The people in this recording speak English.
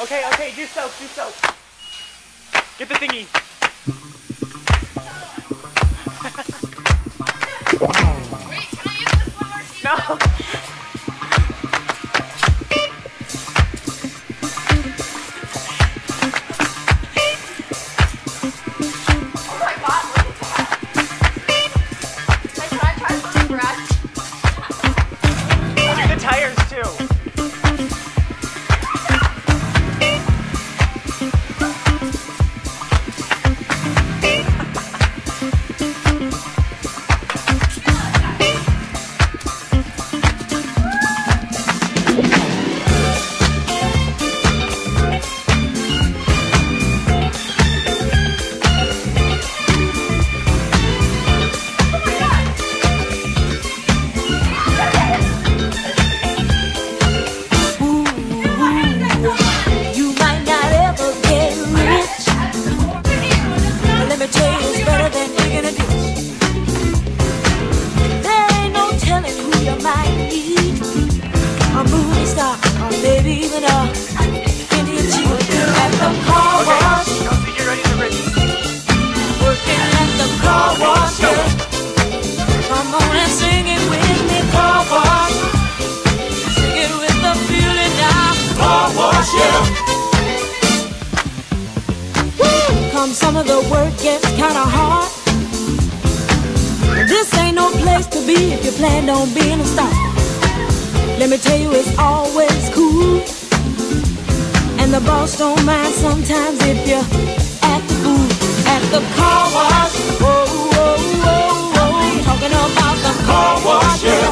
Okay, okay, do soap, do soap. Get the thingy. Wait, can I use this one more season? No. Oh my god, look at that. Hey, should I try some brush? Do the tires too. Some of the work gets kinda hard. This ain't no place to be if you plan on being a star. Let me tell you, it's always cool, and the boss don't mind sometimes if you act the fool at the car wash. Whoa, whoa, whoa, whoa. Talking about the car wash.